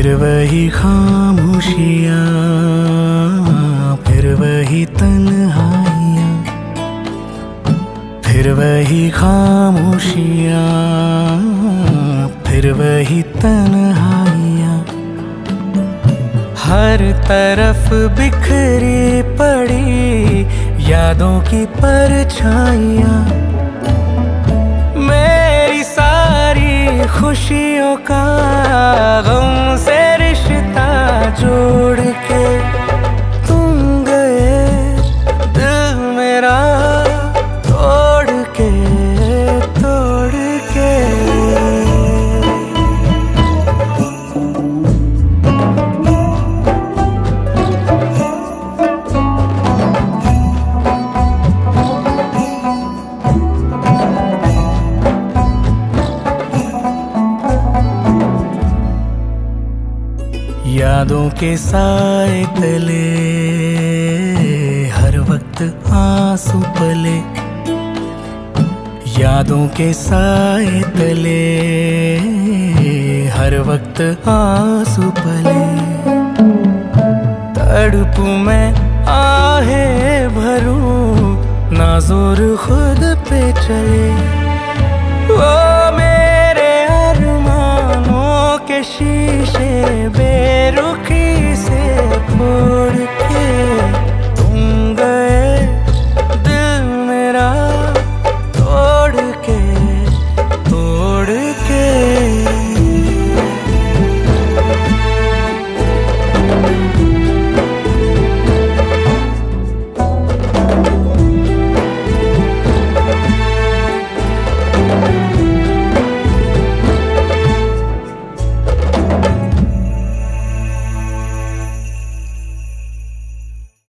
फिर वही खामोशियाँ, फिर वही तन्हाइयाँ, फिर वही खामोशियाँ, फिर वही तन्हाइयाँ। हर तरफ बिखरी पड़ी यादों की परछाइयाँ। मेरी सारी खुशियों का गम से रिश्ता जोड़ के तुम गए, दिल मेरा तोड़ के तोड़ के। यादों के साए तले हर वक्त आंसू पले, यादों के साए तले हर वक्त आंसू पले। तड़पूं मैं आहे भरूं ना जोर खुद पे चले। वो मेरे अरमानों के शीशे बे